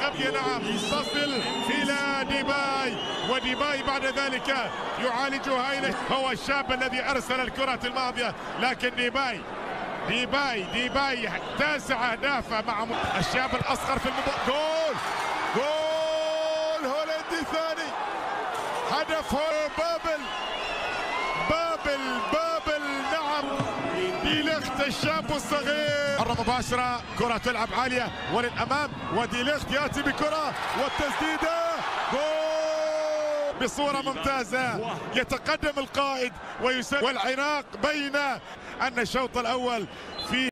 خفية نعم تصل إلى ديباي، وديباي بعد ذلك يعالج هايله. هو الشاب الذي أرسل الكرة الماضية، لكن ديباي 9 أهداف مع الشاب الأصغر في جول هولندي ثاني، هدف بابل نعم. دي ليخت الشاب الصغير، مرة مباشرة، كرة تلعب عالية وللأمام، ودي ليخت يأتي بكرة والتسديدة جول بصورة ممتازة. يتقدم القائد والعناق بين أن الشوط الأول